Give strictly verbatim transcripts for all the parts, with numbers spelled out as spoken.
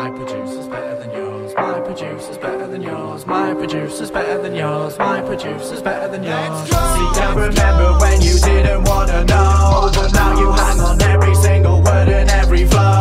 My producer's better than yours. My producer's better than yours. My producer's better than yours. My producer's better than yours. See, I remember when you didn't wanna know, but now you hang on every single word and every flow.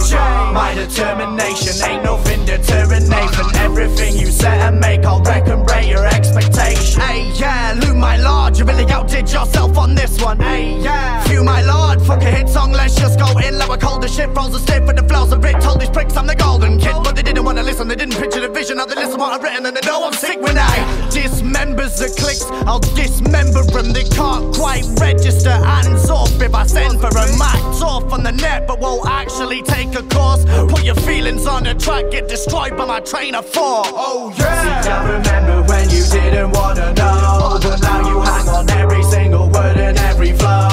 My determination ain't nothing deterring, Nathan. Everything you set and make, I'll reckon rate your expectation. Hey, yeah, Lou, my lord, you really outdid yourself on this one. Hey, yeah, Phew, my lord, fuck a hit song, let's just go in. Lower cold as shit, frozen stiff with the flows of it. Told these pricks I'm the golden kid, but they didn't wanna listen. They didn't picture the vision, now they listen what I've written and they know I'm sick. When I dismembers the clicks, I'll dismember them. They can't quite register, hands off if I send for a max off on the net, but won't actually take a course. Put your feelings on the track, get destroyed by my train of thought. Oh yeah. See, I remember when you didn't wanna know, but now you hang on every single word and every flow.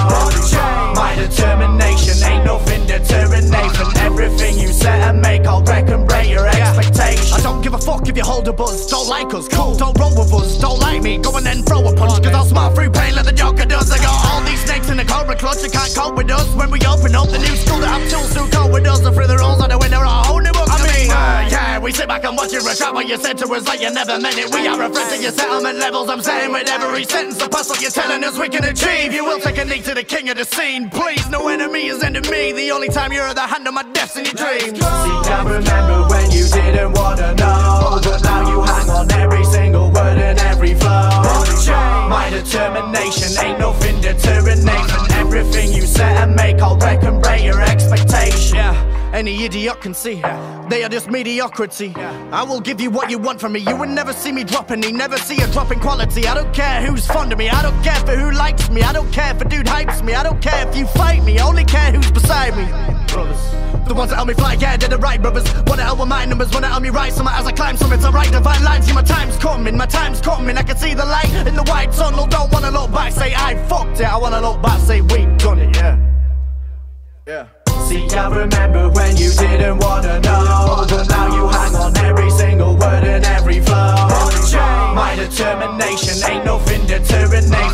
My determination ain't nothing deterring, Nathan. Everything you set and make, I'll reckon rate your expectations. I don't give a fuck if you hold a buzz. Don't like us, cool, don't roll with us. Don't like me, go and then throw a punch, cause I'll smile through pain like the Joker does. I got all these snakes in the cobra clutch, you can't cope with us. When we open up the new school that have tools to go with us, and through the rules of the winner, a whole new book. I mean, uh, yeah, we sit back and watch you retract what you said to us like you never meant it. We are a threat to your settlement levels, I'm saying with every sentence. The puzzle you're telling us we can achieve. You will take a knee to the king of the scene. Please, no enemy is enemy. The only time you're at the hand of my destiny dreams. See, I remember when you didn't wanna know, but now you hang on every single word and every flow. My determination ain't nothing deterring, Nathan. Everything you set and make, I'll reckon rate your expectation. Yeah, any idiot can see they are just mediocrity. I will give you what you want from me. You would never see me dropping me, never see a drop in quality. I don't care who's fond of me, I don't care for who likes me, I don't care if a dude hypes me, I don't care if you fight me, I only care who's beside me. Brothers, the ones that help me fly, yeah, they're the right brothers. Wanna help with my numbers, wanna help me write some as I climb some. It's alright to find lines, see my time's coming, my time's coming. I can see the light in the white tunnel. Don't wanna look back, say I fucked it. I wanna look back, say we done it, yeah. Yeah. See, I remember when you didn't wanna know, but now you hang on every single word and every flow. My determination ain't nothing deterring,